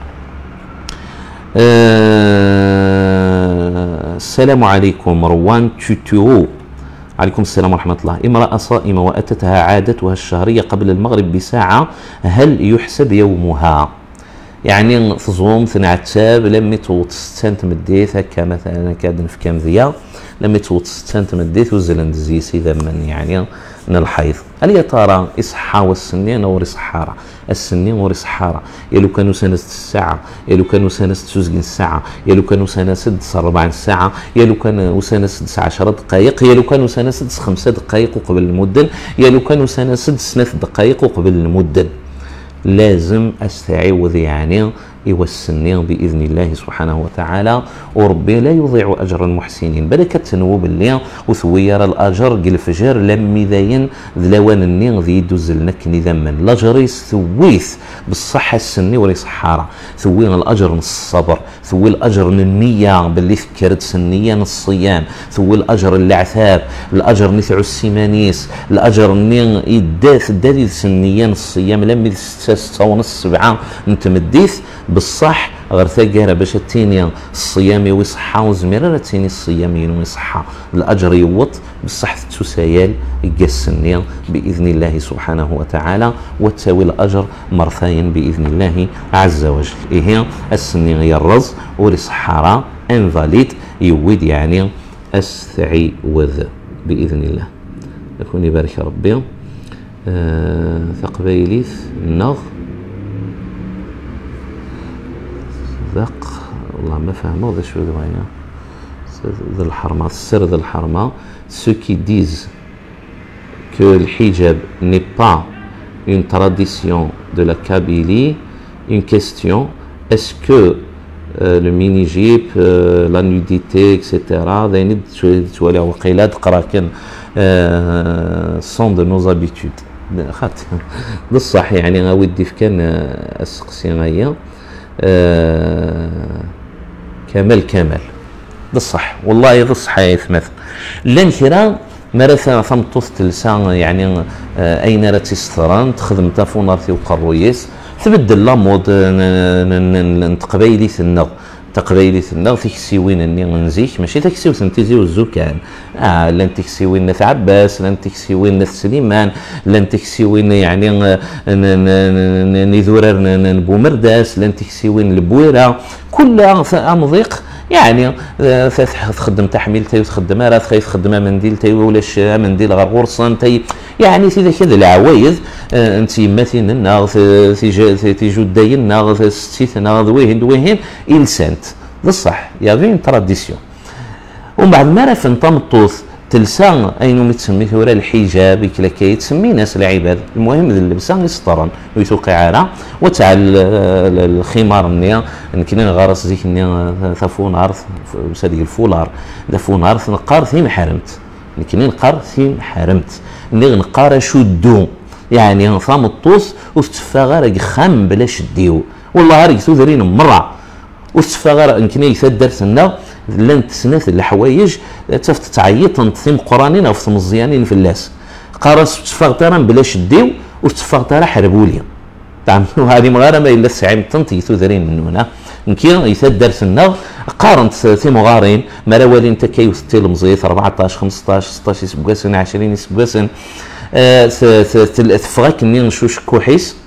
أه السلام عليكم مروان توتو. عليكم السلام ورحمة الله. امرأة صائمة وأتتها عادتها الشهرية قبل المغرب بساعة هل يحسب يومها؟ يعني تصوم ثنعتاب لم توت ستان تمديت هكا مثلا كاد في كام ذيا لم توت ستان تمديت وزلن زيسي ذمن يعني من الحيض. هل يا ترى إصحى والسنين أو رصحارة السنين ورصحارة يلو كانوا سنة الساعة يلو كانوا سنة سوزقين الساعة يلو كانوا سنة سدس أربعين ساعة يلو كانوا سنة سدس عشر دقائق يلو كانوا سنة سدس خمسة دقائق قبل المدن يلو كانوا سنة سدس ثلاث دقائق قبل المدن. لازم استعوذ يعني يوسني بإذن الله سبحانه وتعالى وربي لا يضيع أجر المحسنين بل كتنوب اللي وثوير الأجر قل فجر لم ذين ذلوان النين ذي دوزلنك نذما لاجر ثويث بالصحة السني ولي صحارة ثوين الأجر من الصبر ثوي الأجر من النية باللي فكرت سنية الصيام ثوي الأجر العثاب الأجر نثع السيمانيس الأجر النين يداث داث سنية الصيام لم ستة ونص سبعة نتمديث بالصح غير ثقيرة باش التيني الصيامي ويصحى وزميرة التيني الصيامي ويصحى الأجر يوط بالصح تسايل يقسني بإذن الله سبحانه وتعالى وتساوي الأجر مرثين بإذن الله عز وجل. إيه السني يرز ورصحارة انفاليد يود يعني استعيوذ بإذن الله. يكون يبارك ربي. أه ثقبيليث النغ ذق والله ما فهموا ذا شو ذوينا ذا الحرمة السر ذا الحرمة ceux qui disent que le hijab n'est pas une tradition de la Kabylie. Une question, est-ce que euh, le mini-jip, euh, la nudité, et cetera sont de nos habitudes. بالصح يعني غودي في كان السقسي غيا آه كمال كمال بالصح والله بالصح يثمث لان كرا مرثا ثمطوث تلسان يعني آه اين راه تستران تخدم تافونارتي وقرويس تبدل لا مود نتقبايلي النغ تقبايلي النغ تكسيوين اني نزيك ماشي تكسيو سنتيزي والزوكان اه لان تكسيوين نث عباس لان تكسيوين نث سليمان لان تكسيوين يعني نذورر نبو مرداس لان تكسيوين البويره كلها امضيق يعني تخدم تحميل تاي وتخدم راه تخيل تخدم منديل تاي ولاش منديل غير غرصان تاي يعني سيدي كذا العوايد انت مثلا تيجي تيجو داينا ستيتنا ذويهن ذويهن إلسانت بصح يا فين تراديسيون. ومن بعد ما راه فنطم الطوث تلسا اينو متسمي ثورة الحجاب كلا كي تسمي ناس العباد المهم اللبسه يسطرن ويتوقع على وتاع الخمار نيا يمكن غارس ديك نيا ثفون عرض سادي الفولار ثفون عرض نقار ثيم حرمت يمكن نقار ثيم حرمت ني نقار شدو يعني نظام الطوس وتفاغر خام بلا شديو والله راه ثورين مره وتفاغر يمكن يثدر سنه لان تسنات الحوايج تفت تعيط ثيم قرانين او في مزيانين في اللاس قارس تفاغتران بلا شديو وتفاغترا حربوليا تمام هذه مغارمه الا سعيم تنتي ثذرين من هنا يمكن يثدر سنه قارنت ثيم غارين مراولين تكيو ستيل مزيت أربعطاش خمسطاش ستطاش سبقاسن عشرين سبقاسن تفغاك ني نشوش كوحيس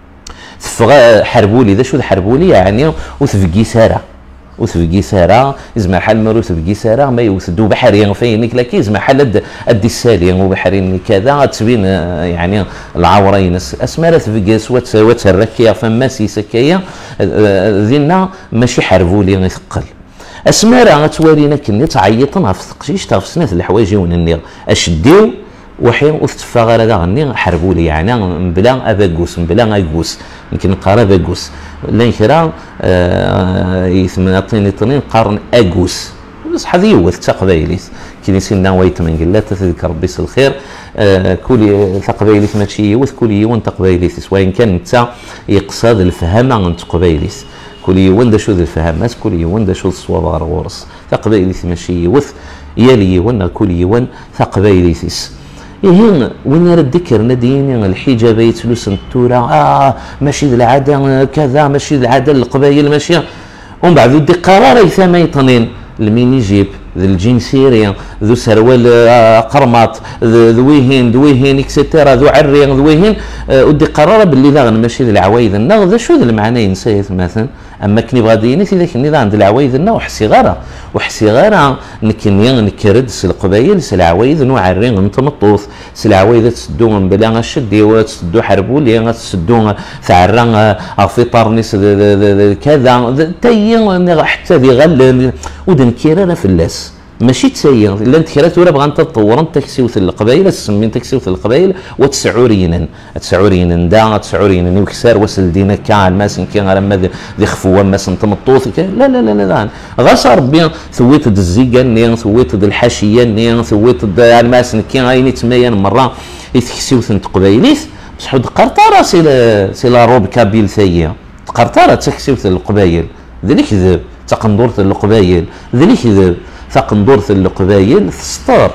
تفغا حربولي ذا شو حربولي يعني وتفقي ساره وثبقي ساره يزمع حال مرو ثبقي ساره ما يوثدو بحرين فينك لكن يزمع حال ادي السالي وبحرين كذا تبين يعني العورين اسماء ثبقي سوات سوات الركيه فما سيسكيه ذينا ماشي حربولي يثقل اسماء توالينا كني تعيطنا في ثقشيش تا في سنه الحوايج ونني اشديو وحين وتفاغر هذا غني حربولي يعني بلا اباكوس بلا اكوس يمكن نقرا باكوس لا كرا آه يثمنطيني طنين قارن اكوس بصح هذه هو التقبايليت كي سينا وايت من قلات تذكر ربي الخير آه كل تقبايليت ماشي يوث كل يوم تقبايليت سواء كان انت يقصد الفهم عن تقبايليت كل يوم دا شو ذا الفهمات كل يوم دا شو الصواب غير غورس تقبايليت ماشي يوث يالي يوم كل يوم تقبايليتيس إيه وين راه الذكر نديني الحجاب يتلوس التورا اه ماشي العاده كذا ماشي العاده القبايل ماشي ومن بعد ودي قرار يثما يطنين الميني جيب ذو الجنسيري ذو سروال آه قرماط ذويهن ذويهن اكسترا ذو عريان ذويهن آه ودي قرار باللي ذا ماشي العوايد النغ ذا شو ذا المعنى ينسيت مثلا اما كني بغا ديني في ذاك النظام عند العوايد النغ وحسي غاره وحسي غاره نكني نكرد القبايل العوايد نوع الرين نتمطوث العوايد تسدو بلا شدي تسدو حربولي تسدو ثعران في طرنيس كذا تي حتى ذي غل ودن كيرا في اللاس ماشي تسير الا انت كرات ولا بغا انت تطور انت تكسيوث القبائل تسمي انت تكسيوث القبائل وتسعورينا تسعورينا دا تسعورينا وكسار وصل دينا كاع ماسن كي لما ذي خفوا ماسن تمطوث لا لا لا لا غاش ربي ثويت الزيكان ثويت الحاشيه ثويت الماسن كي غايني تمايا مره يتكسيوث انت قبايليت بصح قرطاره سي سي لا روب كابيل ثيه قرطاره تكسيوث القبايل ذلك كذب تقندورة القبايل ذلك كذب ثقندورة القبايل تسطر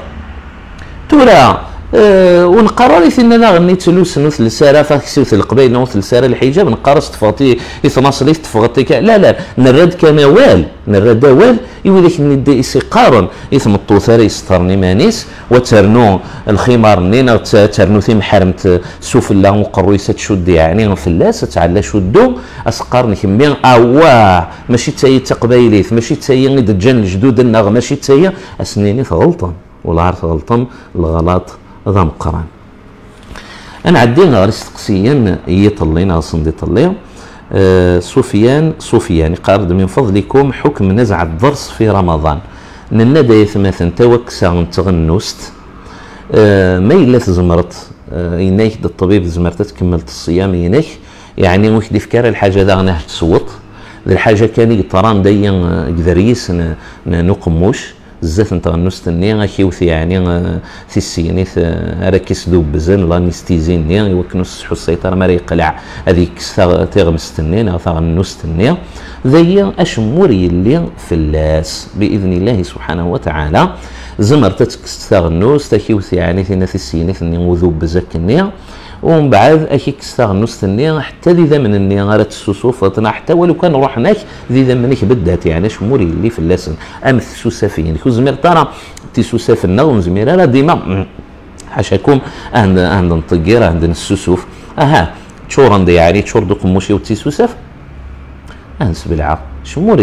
تورا أه ونقرر اننا غني تلوس نوث الساره فاكسوث القبايل نوث الساره الحجاب نقارس تفاطي يتناصل تفغطيك لا لا نرد كموال نرد وال يوليك ندي سقارن يثم الطوثار يسترني مانيس وترنو الخمار نينا ترنو ثيم حرمت سوف الله وقرو تشد يعني في اللاس تعلى شدو اسقارن كميا اواه ماشي تاي تقبايليث ماشي تاي دجان الجدود النغ ماشي تاي اسنيني غلطان ولا عرف غلطان الغلط هذا مقران انا عدينا غير استقسيا هي طلينا صندي طليا آه سفيان سفيان قارد من فضلكم حكم نزع الضرس في رمضان ننادى مثلا توكسا تغنوست آه ما الا تزمرت آه يناك الطبيب زمرت تكملت الصيام يناك يعني وحدي فكر الحاجه ذا غناه تصوت الحاجه كان يطران دايا قدريس نقموش بزاف نتغنوست ني غاكيوث يعني في السينيث راكيس ذوب بزن لانستيزين ني يوكنوس حو السيطره ما يقلع هذيك تيغمست ني تغنوست ني ذي اشموري اللي في اللاس باذن الله سبحانه وتعالى زمرت تغنوس تكيوث يعني في نفس السينيث ني وذوب بزاك ني ومن بعد اكيك استغنوست النية حتى ذي ذمن النية غارت السوسوفة حتى ولو كان روحناك ذي ذمنك بدات يعني شموري اللي في اللسن ام السوسافين كو زمير ترى تي سوساف النغم زمير راه ديما حاشاكم عند عند نطقير عند السوسوف اها تشور عندي يعني تشور دوك موشي وتي سوساف انس بالعا شموري اللي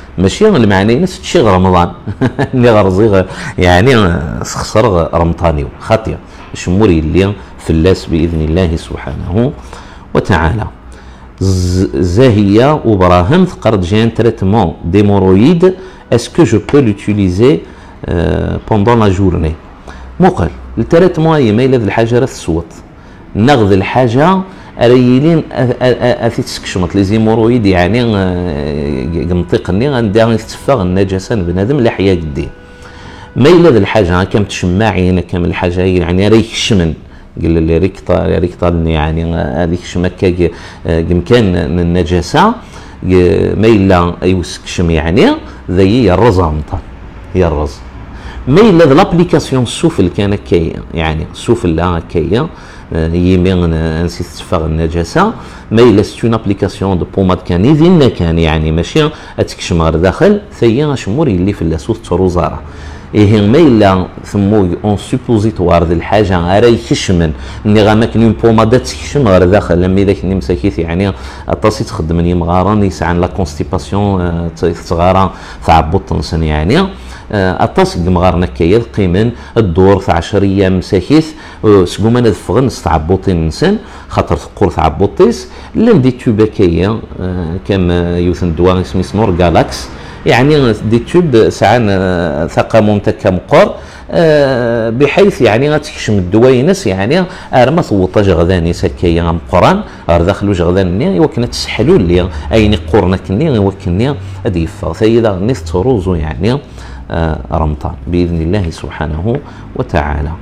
ماشي المعنى ناس تشي رمضان اللي غرزي يعني خسر رمضاني خاطيه شموري اللي فلاس باذن الله سبحانه وتعالى. زاهيه وبراهيم تقرد جين تريتمون ديمورويد اسكو جو بو لوتيليزي بوندون لا جورني. مقل التريتمون هي ما الا الحاجه راه تصوت ناخذ الحاجه ريلين اثي تسكشمط لي زيمورويد يعني منطقني غندير تتفاغ النجاسه بنادم اللي حيا قدي ما الا الحاجه كم تشماعي هنا كامل الحاجه يعني ريك الشمن قال لي ريك ريك يعني هذيك الشمكه يمكن النجاسه ما الا يوسكشم يعني ذي الرز هي الرز ما الا لابليكاسيون السفل كان كاين يعني السفل لا كاين يمين نسيت تفاغ النجاسه ما الا سي اون ابليكاسيون دو بوماد كان يدين كان يعني ماشي تكشم غير داخل ثيا شمور اللي في اللاسوس تروزاره ايه ما الا ثمو اون سوبوزيتوار ذي الحاجه راه يكشمن ني غاماكن اون بوماد تكشم غير داخل لما اذا كني مساكيت يعني اطاسي تخدم ني مغاران يسعن لا كونستيباسيون تغارا تعبط تنسن يعني اطاس مغارنا كايا قيمن الدور في عشر ايام مساكيت سكوما نفغن استعبوطين نسن خاطر تقول تعبوطيس لم دي توبا كايا كم يوثن دوا اسمي سنور جالاكس يعني دي توب ساعان ثقامون تكا مقر بحيث يعني غتكشم الدواينس يعني ارما ثوطا جغذاني سكايا مقران غير داخلو جغذاني وكنا تسحلوا لي اين قرنا كني وكني اديفا فاذا نيت تروزو يعني رمضان باذن الله سبحانه وتعالى.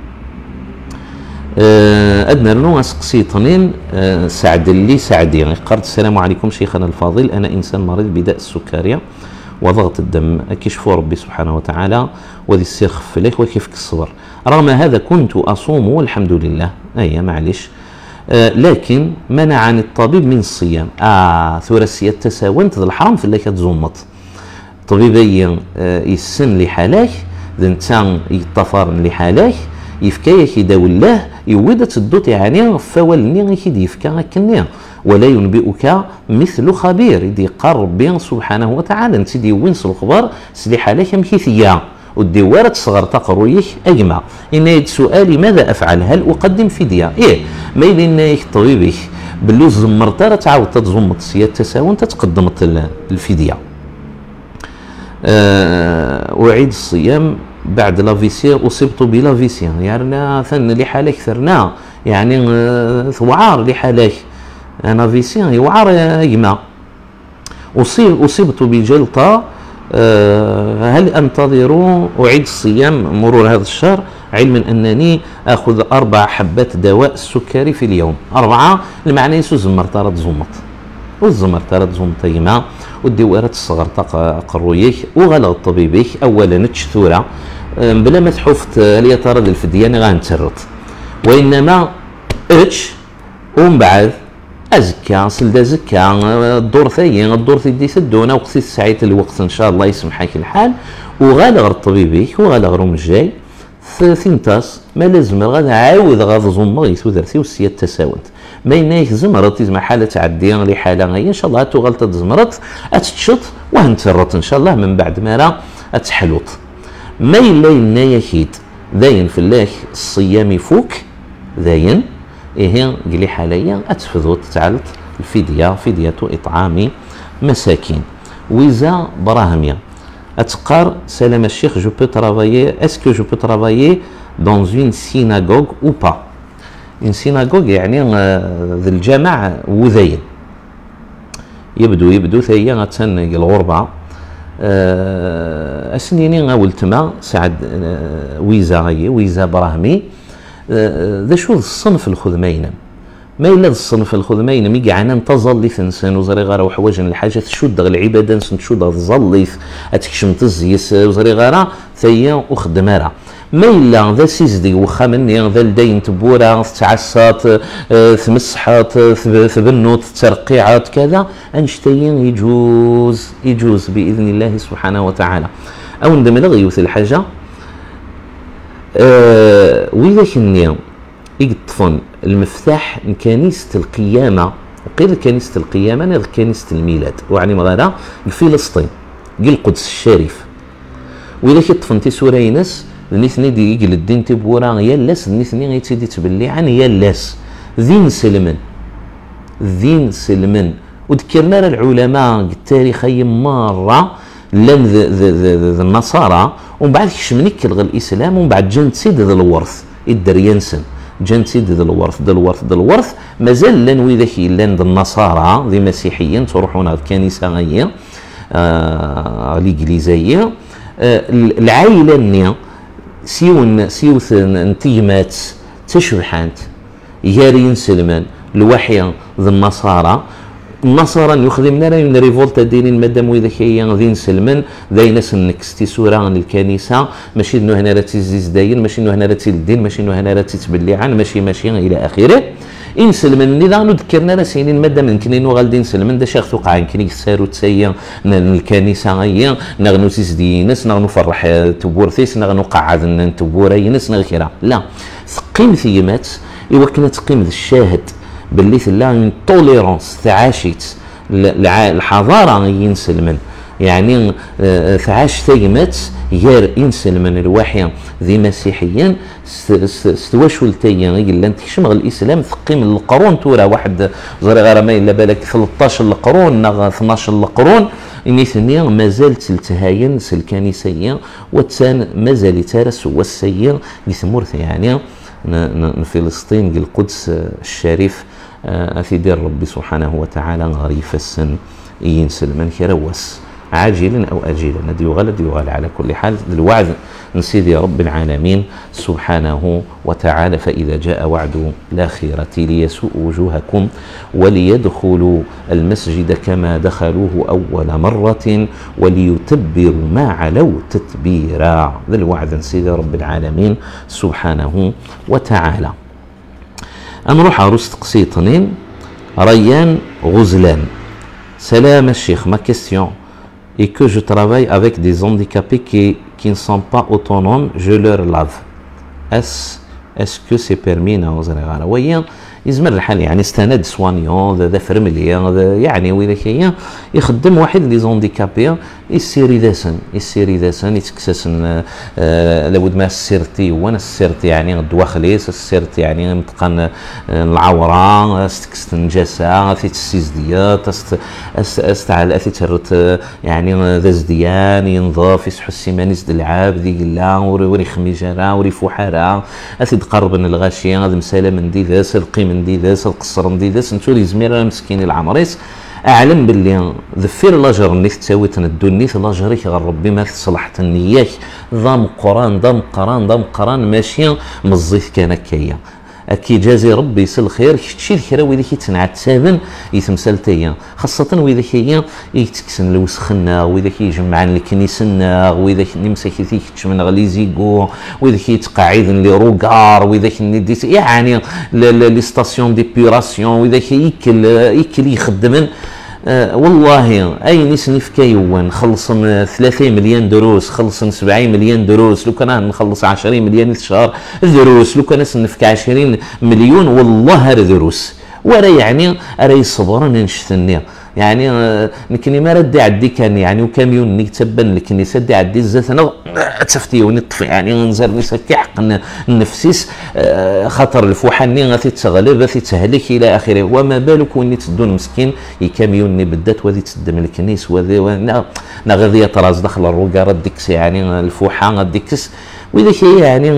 ادنى لنا اسقسي طنين سعد لي سعدي قرد السلام عليكم شيخنا الفاضل انا انسان مريض بداء السكريه وضغط الدم كشفوا ربي سبحانه وتعالى وذي السير خف لك وكيفك الصبر رغم هذا كنت اصوم والحمد لله اي معلش آه لكن منعني الطبيب من الصيام اه ثوراسيه تساونت ذا الحرام في اللي كتزمط طبيبي آه يسن لحالك ذنتان يطفر لحالك يفكايك يداول الله يويد تدوت يعني فوالني كيدي يفكا كنيا ولا ينبئك مثل خبير يدي قرب بين سبحانه وتعالى انت دي وين الخبر سلي حالك مكيثيا والدوارة صغر تقرويك اجمع ان سؤالي ماذا افعل هل اقدم فديه ايه ما يليناك طبيبك بلوز زمرت تعاود تزمط سياد تساوي انت تقدمت الفديه أه اعيد الصيام بعد لافيسيا اصبت بلافيسيا يعني ثن لحالك ثرنا يعني ثوعار لحالك انا فيسيا يوعر يجمع اصيب اصبت بجلطه أه هل انتظر اعيد الصيام مرور هذا الشهر علما انني اخذ اربع حبات دواء السكري في اليوم اربعه المعنى يسو زمرتارة زمط والزمرتارة زمط يجمع والدوارات الصغر قرويك وغلط طبيبيك اولا تشثوره بلا ما تحفت هل ترى الفديان غنترط وانما اتش ومن بعد ازكى سلدا زكى الدور ثاني الدور ثدي ثدونا وقت ساعات الوقت ان شاء الله يسمحك الحال وغالغ طبيبيك وغالغ الجاي ثنتاس ما لازم غادا عاود غادا زمر يثوثرتي والسياد تساوت ما ينايك زمرت زعما حاله تعدي لحاله غير ان شاء الله تغلط زمرت اتشط وهنترط ان شاء الله من بعد ما راه اتحلوط ما يلا ينايا كيد داين في الله الصيام فوق داين إيه قلي حاليا أتفذو تتعلت الفدية فدية إطعام مساكين ويزا براهمية أتقار سلام الشيخ جو بو ترافايي اسكو جو بو ترافايي دون اون سيناغوغ او با اون سيناغوغ يعني ذي الجامع وذين يبدو يبدو ثيا غتسن الغربة أه أسنيني غاولتما سعد أه ويزا غي ويزا براهمي ذا شو الصنف الخدمين ما الا الصنف الخدمين مي كاع ننتظر لي ثنسن وزري غير وحوايج الحاجه تشد العباده نشد الظليف اتكشم تزيس وزري غير ثيا وخدماره ما الا ذا سيزدي وخا مني ذا الدين تبوره تعسات تمسحات ثبنوت ترقيعات كذا انشتين يجوز يجوز باذن الله سبحانه وتعالى او ندم لغيوث الحاجه أه وإذا كنا يقطفون المفتاح كنيسة القيامة وقيل كنيسة القيامة أنا كنيسة الميلاد وعني مغانا فلسطين قل القدس الشريف. وإذا كي طفنتي سورة ينس نيثني دي يقل الدين تبورا يالاس نيثني غيتيدي تبلي عن يالاس ذين سلمن ذين سلمن. وذكرنا العلماء التاريخيين مرة لان ذا النصارى ومن بعد كشمنيك الغى الاسلام ومن بعد جان تسيد ذا الورث يدر ينسن جان تسيد ذا الورث ذا الورث ذا الورث مازال لان وذاك لان ذا النصارى ذي مسيحيين تروحون الكنيسه غير آه الانجليزيه آه العائله ني سيون سيوث انتيمات تشبحانت يارين سلمان الوحي ذا النصارى النصارى يخدمنا من ريفولتا دينين مادام وإذا كي ذين سلمان ذي ناس نكستي سورة الكنيسة ماشي انه هنا راه تيزيز داين ماشي انه هنا راه الدين ماشي انه هنا راه تتبلعان ماشي ماشي الى اخره. ان سلمان نظام ذكرنا راه سينين مادام يمكن انه غالدين سلمان دا شاخ توقع يمكن يسارو تسيا الكنيسة غيا نغنو تيزدي ناس نغنو فرح تبورثيس نغنو قعد نتبوري ناس نغيرها لا ثقيم ثيمات ايوا كنا تقيم الشاهد باللي ثلا من توليرونس تعاشيت الحضاره ينسلمن يعني ثعاش ثيمات غير ينسلمن الوحي ذي مسيحيين استواشول تيا قال انت شمغ الاسلام ثقيم القرون تورا واحد زري غير ما الا بالك ثلاثطاش القرون اثناش القرون اني ثانيا مازال تلتهاين الكنيسيه وتسان مازال تارس والسير لثمورث يعني فلسطين القدس الشريف أثيدير ربي سبحانه وتعالى غريف السن ينسل من كروس عاجلا أو أجلا ندي يغال دي يغال على كل حال الوعد نسيدي رب العالمين سبحانه وتعالى فإذا جاء وعد الآخرة ليسوء وجوهكم وليدخلوا المسجد كما دخلوه أول مرة وليتبروا ما علوا تتبيرا. ذا الوعد نسيدي رب العالمين سبحانه وتعالى. نروح عروس قسيطنين ريان غزلان. Salam Cheikh, ma question est que je travaille avec des handicapés qui, qui ne sont pas autonomes, je leur lave. Est-ce est-ce que c'est permis نعوذ ويا يزمر الحال يعني استند سوانيون ذا ذا فرمليا يعني وإذا كيا يخدم واحد لي زونديكابي يسيري داسن يسيري داسن يتكسسن آه لابد ما السيرتي وانا السيرتي يعني الدواخليس السيرتي يعني متقن العوره استكست النجاسه في السيزديات است استعال اثي ترت يعني ذا زديان ينظف يسحو السيمانيس د العاب ذي قلا وري خميجره وري فحاره اثي تقرب الغاشيه هذا مساله من دي ذاس القيم من دي ذاس القصر من دي ذاس نتولي زميره مسكين العمريس اعلم باللي ذفير لاجر نيت تساويت ندونيت لاجريك غير ربي ما صلحت النياك ضم قران ضم قران ضم قران ماشي مزيت كان كيا اكي جازي ربي يسل خير شتي الخير ويلي كيتنعت سابن يتمثلتيا خاصه ويلي كي يتكسن الوسخنا ويلي كيجمع الكنيسنا ويلي نمسك فيك تشمن غلي زيغو ويلي كيتقاعد لي روغار ويلي نديت يعني لي ستاسيون ديبيراسيون ويلي كيكل يكل يخدمن أه والله اي نسني في كيوان خلصن ثلاثين مليون دروس خلصن سبعين مليون دروس لو كان نخلص عشرين مليون في الشهر دروس لو كان نسنفك عشرين مليون والله دروس ولا يعني راي صبر نشتني يعني نكني ما ردي عدي كان يعني وكاميون ني تبان لك ني سدي عدي الزات انا تفتيوني طفي يعني نزر نسكي حق النفسيس خاطر الفوحاني غادي تغلب غادي تهلك الى اخره وما بالك واني تدون مسكين يكاميوني بدات وذي تدم الكنيس وذي نا غادي يطراز داخل الروكار ديكس يعني الفوحه غاديكس وإذا كي يعني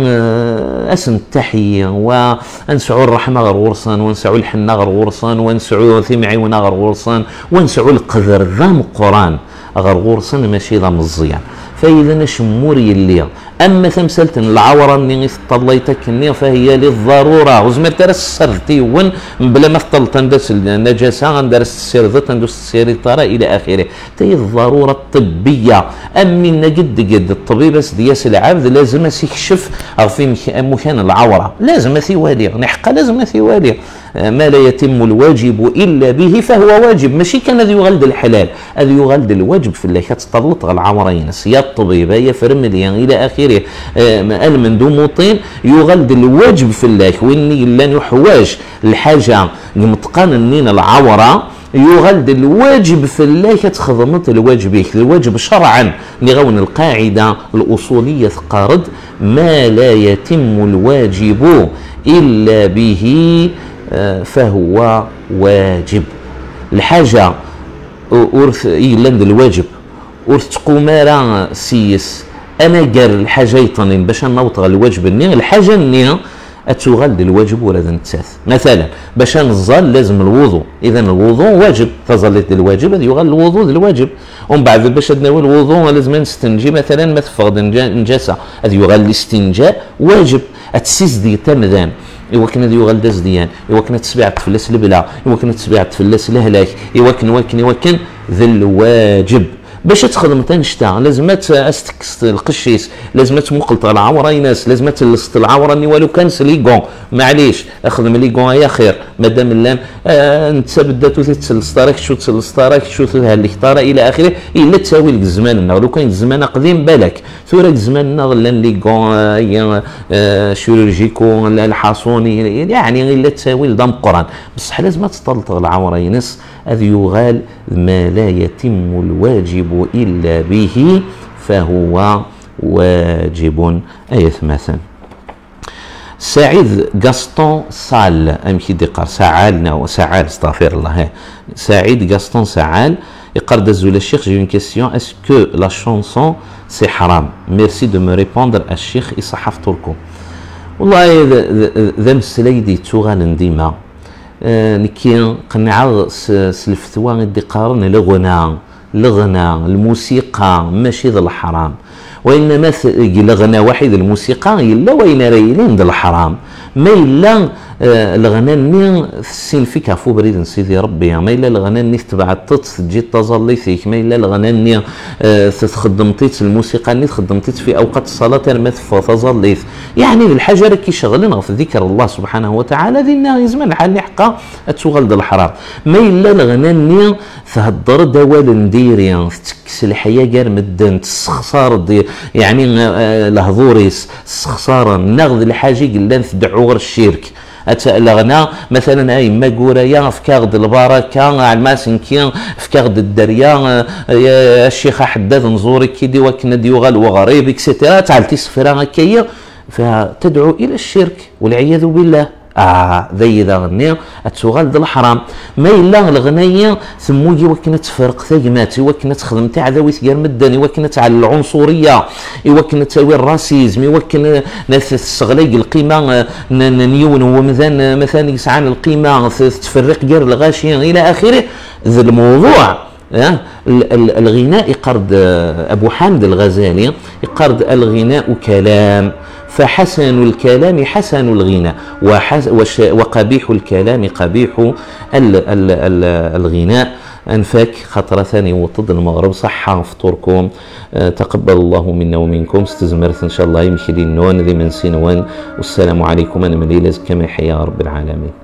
اسم التحية ونسعوا الرحمة غير غرصان ونسعوا الحنة غير غرصان ونسعوا ثمعيونا غير غرصان ونسعوا القدر ذام قران غير غرصان ماشي ذا مزيان فإذا نشموري اللي أما تمثلة العورة اللي طليتك النية فهي للضرورة وزمر درس السرتي ون بلا ما طلت ندرس النجاسة ندرس السيرضة ندرس السيرطارة إلى آخره تهي الضرورة الطبية أمي نجد جد الطبيب بس دياس العبد لازم يكشف في مكان العورة لازم ثوالي نحقا لازم ثوالي ما لا يتم الواجب إلا به فهو واجب ماشي كان ذي يغلد الحلال هذا يغلد الواجب في الله كتطلط غير العورين يا الطبيبة يا فرمليا إلى آخره مآل من دوموطين يغلد الواجب في الله وإني لن يحواج الحاجة المتقن النين العورة يغلد الواجب في الله كتخدمت الواجب الواجب شرعا اللي غون القاعده الاصوليه ثقارد ما لا يتم الواجب الا به فهو واجب. الحاجه ورث يلند الواجب ورث تقوم راه سيس انا قال الحاجه يطنين باش نوطغ الواجب الني الحاجه النيه اتغلد الواجب ولا نتساث. مثلا باش نزال لازم الوضوء، اذا الوضوء واجب تظلت الواجب هذا يغل الوضوء الواجب. ومن بعد باش تناول الوضوء لازم نستنجي مثلا ما تفقد نجاسه هذا يغل الاستنجاء واجب. اتسيس دي تمذان ايوا كنا يغل دازديان ايوا كنا تسبيع تفلس البلا ايوا كنا تسبيع تفلس الهلاك ايوا كن وكن ايوا كن ذا الواجب. باش تخدم تنشتا لازم استكس القشيس، لازم تمقلط العوره ناس، لازم تلصت العوره ني والو كان سليكون معليش اخدم ليكون يا خير مادام اللام آه انت بدات تتسلس طارك شو تسلس طارك شو هذيك طاره الى اخره الا تساوي لك الزمان لو كان الزمان قديم بالك ثورة الزمان غلان ليكون آه آه شيرورجيكو الحصوني يعني الا تساوي لدم قران بصح لازم تطلط العوره ناس اذ يغال ما لا يتم الواجب إلا به فهو واجب. أي مثلا سعيد غاستون سال أمشي دقار سعالنا وسعال استغفر الله سعيد غاستون سعال يقرر دزول الشيخ j'ai une question est-ce que la chanson c'est haram merci de me répondre الشيخ إصحف تركو. والله ذا مسليدي تغال ديما نكي قنعه سلفتوا دي قارن الغنى الغنى الموسيقى ماشي ذا الحرام وانما الغنى واحد الموسيقى الا وين رايلين ذا الحرام ما الا الغنى ني السين فيك عفو بريد سيدي ربي ما الا الغنى ني تبعت تجي تظلي فيك ما الا الغنى ني تخدمتيت الموسيقى ني تخدمتيت في اوقات الصلاه ما تظليت يعني الحاجه راه كيشغلنا في ذكر الله سبحانه وتعالى ذينا يزمن الحال حقا تغلد الحرام ما الا الغنى ني تهضر دوال نديري تكس الحياه كار مدن تسخسار دي يعني الهضوريس السخساره ناخذ الحاجه قلنا تدعو غير الشرك الغنى مثلا اي ما قوريا فكاغد البركه الماسنكي فكاغد الدريا الشيخ حداد نزوري كيدي وكنا ديوغال وغريب اكسيتيرا تعالتي سفرا هكايا فتدعو الى الشرك والعياذ بالله. اه ذي ذا غنية اتسوغال ذا الحرام ما الا الغنية ثموجي وكنا تفرق ثقماتي وكنا تخدم تاع ذوي ثقال مدني وكنا تاع العنصريه وكنا تساوي الراسيزم وكنا تستغلي القيمه نيون هو مثلا مثلا يسعان القيمه تفرق غير الغاشيه الى اخره. ذا الموضوع الغناء يقرد ابو حامد الغزالي يقرد الغناء كلام فحسن الكلام حسن الغناء وقبيح الكلام قبيح ال ال ال الغناء. انفاك خطرة ثانية وطد المغرب صحة فطوركم أه تقبل الله منا ومنكم استزمرت ان شاء الله يمشي لي النون ذي من سنوان والسلام عليكم انا من ليلة كما يحيى رب العالمين.